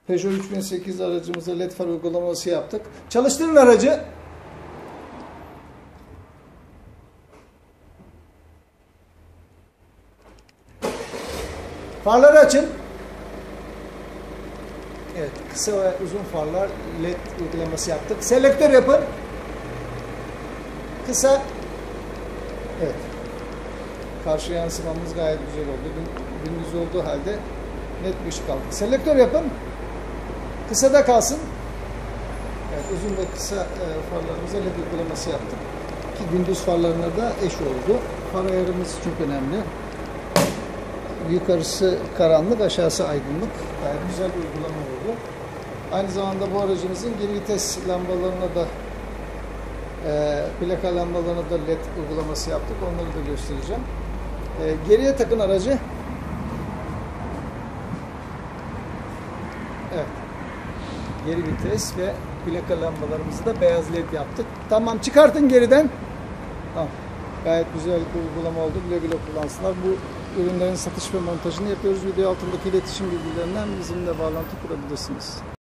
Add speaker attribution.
Speaker 1: Peugeot 3008 aracımıza led far uygulaması yaptık. Çalıştırın aracı. Farları açın. Evet, kısa ve uzun farlar led uygulaması yaptık. Selektör yapın. Kısa. Evet. Karşı yansımamız gayet güzel oldu. Gündüz olduğu halde net bir ışık aldık. Selektör yapın. Kısa da kalsın. Evet, uzun ve kısa farlarımıza led uygulaması yaptık. Ki gündüz farlarına da eş oldu. Far ayarımız çok önemli. Yukarısı karanlık, aşağısı aydınlık. Gayet güzel bir uygulama oldu. Aynı zamanda bu aracımızın geri vites lambalarına da plaka lambalarına da led uygulaması yaptık. Onları da göstereceğim. Geriye takın aracı. Evet. Geri vites ve plaka lambalarımızı da beyaz led yaptık. Tamam, çıkartın geriden. Tamam. Gayet güzel bir uygulama oldu. Güle güle kullansınlar. Bu ürünlerin satış ve montajını yapıyoruz. Video altındaki iletişim bilgilerinden bizimle bağlantı kurabilirsiniz.